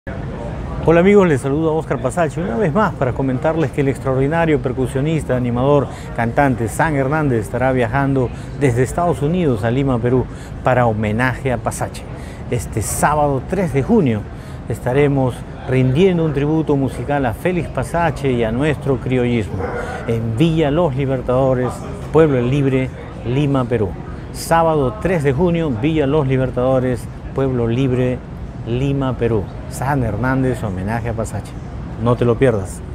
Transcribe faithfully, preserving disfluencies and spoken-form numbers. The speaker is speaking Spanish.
Hola amigos, les saludo a Oscar Pasache una vez más para comentarles que el extraordinario percusionista, animador, cantante San Hernández estará viajando desde Estados Unidos a Lima, Perú, para homenaje a Pasache. Este sábado tres de junio estaremos rindiendo un tributo musical a Félix Pasache y a nuestro criollismo en Villa Los Libertadores, Pueblo Libre, Lima, Perú. Sábado tres de junio, Villa Los Libertadores, Pueblo Libre, Lima, Perú. San Hernández, homenaje a Pasache. No te lo pierdas.